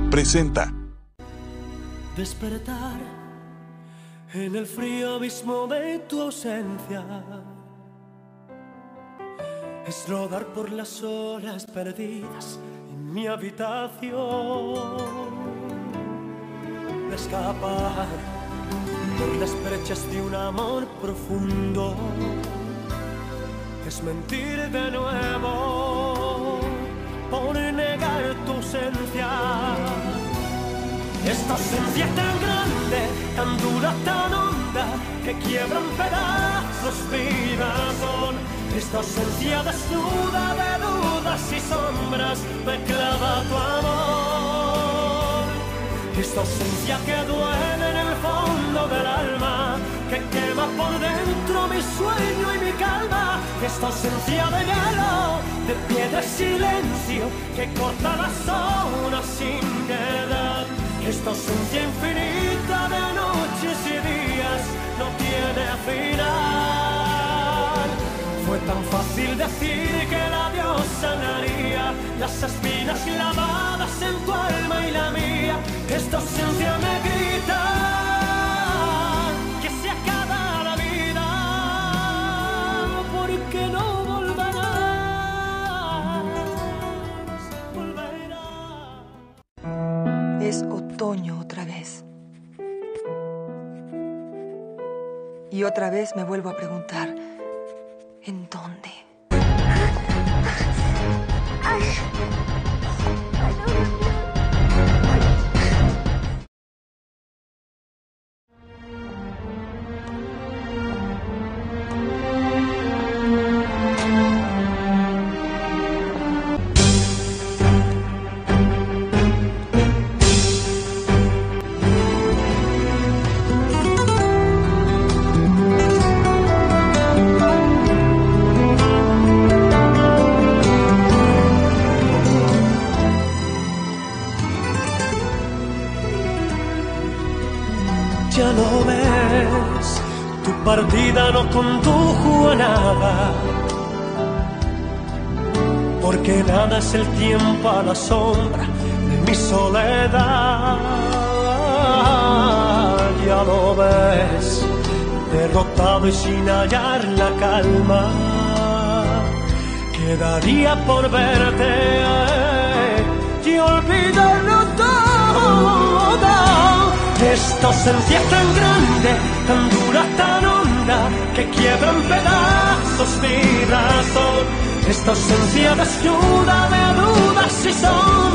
presenta Despertar en el frío abismo de tu ausencia, es rodar por las olas perdidas en mi habitación, escapar por las brechas de un amor profundo, es mentir de nuevo por negar tu ausencia. Esta ausencia tan grande, tan dura, tan honda, que quiebra en pedazos mi razón. Esta ausencia desnuda de dudas y sombras me clava tu amor. Esta ausencia que duele en el fondo del alma, que quema por dentro mi sueño y mi calma. Esta ausencia de hielo, de piedra y silencio, que corta las horas sin piedad. Esta ausencia infinita de noches y días no tiene final. Fue tan fácil decir que el adiós sanaría las espinas clavadas en tu alma y la mía. Esta ausencia me grita que se acaba la vida, porque no volverás. Es otoño otra vez. Y otra vez me vuelvo a preguntar, ¿en dónde? Ya lo ves, tu partida no condujo a nada, porque nada es el tiempo a la sombra de mi soledad. Ya lo ves, derrotado y sin hallar la calma, quedaría por verte y olvidarlo todo. Esta ausencia tan grande, tan dura, tan honda, que quiebra en pedazos mi razón. Esta ausencia desnuda de dudas y sombras